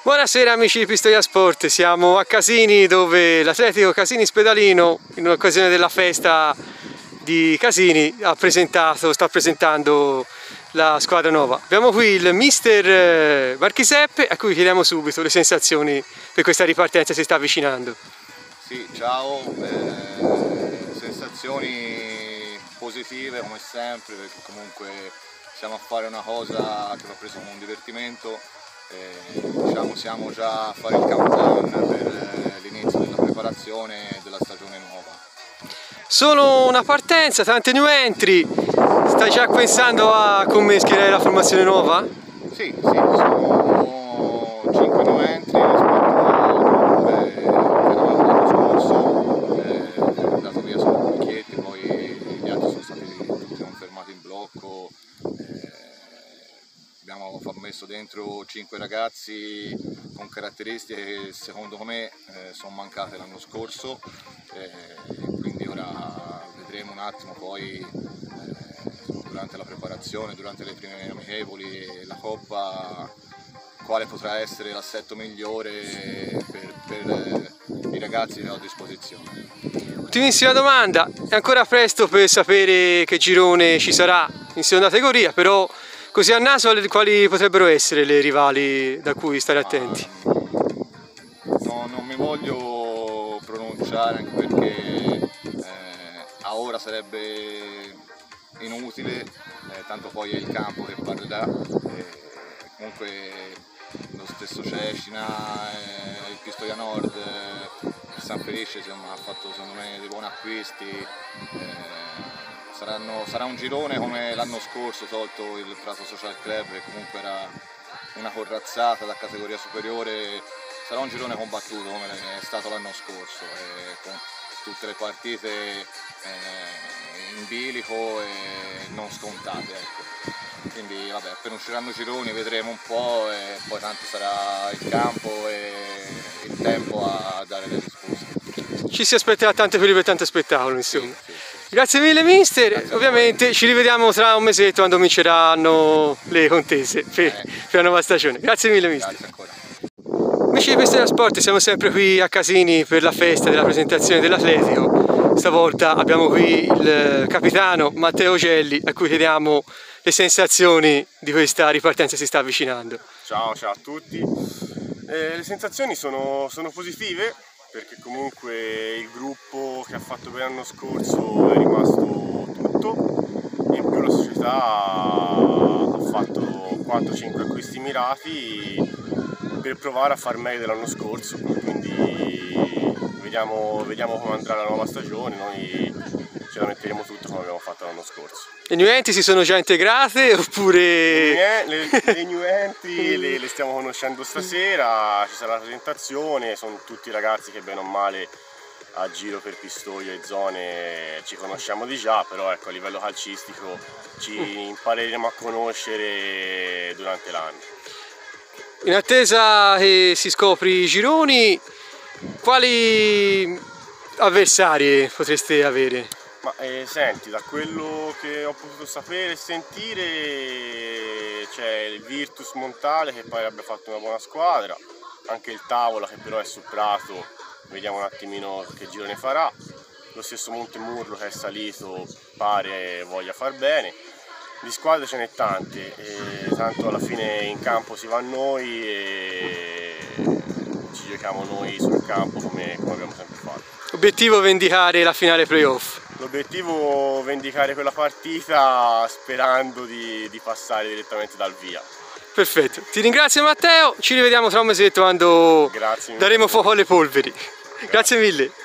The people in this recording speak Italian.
Buonasera amici di Pistoia Sport, siamo a Casini dove l'Atletico Casini Spedalino in occasione della festa di Casini sta presentando la squadra nuova. Abbiamo qui il mister Marchiseppe a cui chiediamo subito le sensazioni per questa ripartenza che si sta avvicinando. Sì, ciao, sensazioni positive come sempre, perché comunque siamo a fare una cosa che va presa come un divertimento. Diciamo siamo già a fare il countdown per l'inizio della preparazione della stagione nuova. Sono una partenza, tante new entry, stai già pensando a come schierare la formazione nuova? Sì, sono 5 new entry rispetto a che avevamo l'anno scorso, dato via solo Picchietti, poi gli altri sono stati tutti confermati in blocco. Abbiamo messo dentro 5 ragazzi con caratteristiche che secondo me sono mancate l'anno scorso, quindi ora vedremo un attimo poi durante la preparazione, durante le prime amichevoli e la Coppa quale potrà essere l'assetto migliore per i ragazzi che ho a disposizione. Ultimissima domanda, è ancora presto per sapere che girone ci sarà in seconda categoria, però così a naso quali potrebbero essere le rivali da cui stare attenti? No, non mi voglio pronunciare anche perché a ora sarebbe inutile, tanto poi è il campo che parlerà. Comunque lo stesso Cecina, il Pistoia Nord, il San Felice insomma, ha fatto secondo me dei buoni acquisti. Sarà un girone come l'anno scorso, tolto il Prato Social Club che comunque era una corazzata da categoria superiore. Sarà un girone combattuto come è stato l'anno scorso, con tutte le partite in bilico e non scontate, ecco. Quindi vabbè, appena usciranno i gironi vedremo un po' e poi tanto sarà il campo e il tempo a dare le risposte. Ci si aspetterà tante pelli per tanto spettacolo insomma. Sì. Grazie mille mister, ovviamente ci rivediamo tra un mesetto quando cominceranno le contese per la nuova stagione. Grazie mille mister. Grazie ancora. Amici di Pistoia Sport, siamo sempre qui a Casini per la festa della presentazione dell'Atletico. Stavolta abbiamo qui il capitano Matteo Gelli a cui chiediamo le sensazioni di questa ripartenza che si sta avvicinando. Ciao a tutti, le sensazioni sono positive perché comunque il gruppo che ha fatto bene l'anno scorso è rimasto tutto, in più la società ha fatto 4-5 acquisti mirati per provare a far meglio dell'anno scorso, quindi vediamo come andrà la nuova stagione, noi ce la metteremo tutto come abbiamo fatto l'anno scorso. Le new entry si sono già integrate oppure... Le new entry le stiamo conoscendo stasera, ci sarà la presentazione, sono tutti ragazzi che bene o male a giro per Pistoia e zone ci conosciamo di già, però ecco a livello calcistico ci impareremo a conoscere durante l'anno. In attesa che si scopri i gironi, quali avversari potreste avere? Ma senti, da quello che ho potuto sapere e sentire c'è il Virtus Montale che pare abbia fatto una buona squadra, anche il Tavola che però è sul Prato, vediamo un attimino che girone farà, lo stesso Montemurlo che è salito pare voglia far bene. Di squadre ce n'è tante, tanto alla fine in campo si va noi e ci giochiamo noi sul campo come abbiamo sempre fatto. Obiettivo vendicare la finale playoff. L'obiettivo è vendicare quella partita sperando di passare direttamente dal via. Perfetto, ti ringrazio Matteo, ci rivediamo tra un mesetto quando daremo fuoco alle polveri. Grazie mille.